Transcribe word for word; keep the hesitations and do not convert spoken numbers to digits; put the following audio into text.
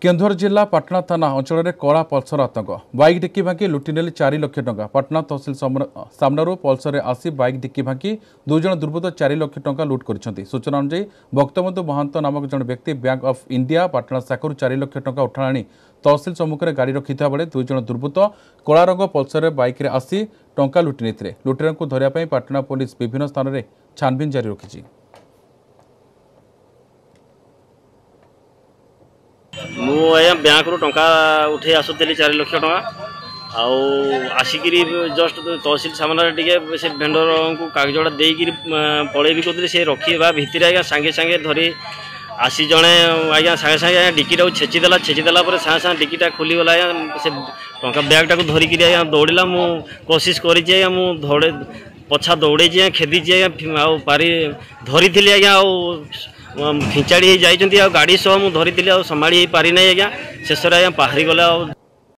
केन्दुझर जिला पाटना थाना अंचल में कला पल्सर आतंक बाइक डिक्की भांगी लुटिनेली चार लाख टंका। पाटना तहसिल सामनारू पल्सर आसी बाइक डिक्की भांगी दुईज दुर्बृत्त चार लाख टंका लुट कर। सूचना अनुसार भक्तबंधु महांत नामक जन व्यक्ति बैंक ऑफ इंडिया पाटना शाखा चार लाख टंका उठा आनी तहसिल सम्मुखें गाड़ी रखि बेले दुईज दुर्बृत्त कला रंग पल्सर बाइक आसी टंका लुटि नहीं। लुटेरा को धरने पाटना पुलिस विभिन्न स्थान में छानबीन जारी रखी। मुझे बैंक रू टंका उठे आसुली चार लाख टंका आसिक जस्ट तहसिल सामने टे से भेंडर को कागजटा देकर पलैबी कहते से रखा भितर आज्ञा सांगे सांगे धरी आसी जड़े आज्ञा सांगे सांगे डिक्कीटा छेचीदेला छेचीदेला सांगे सांगे डिक्कीटा खोलीगला आज्ञा से टंका बैगटा को धरिकी आज्ञा दौड़ा मु कोशिश करी मुझे पछा दौड़े खेदी आज्ञा पारी धरी थी आज्ञा खिंचाड़ी जाइए गाड़ी सह मुझे धरी संभाड़ी पारि ना आज्ञा शेष आज्ञा बाहरी गला।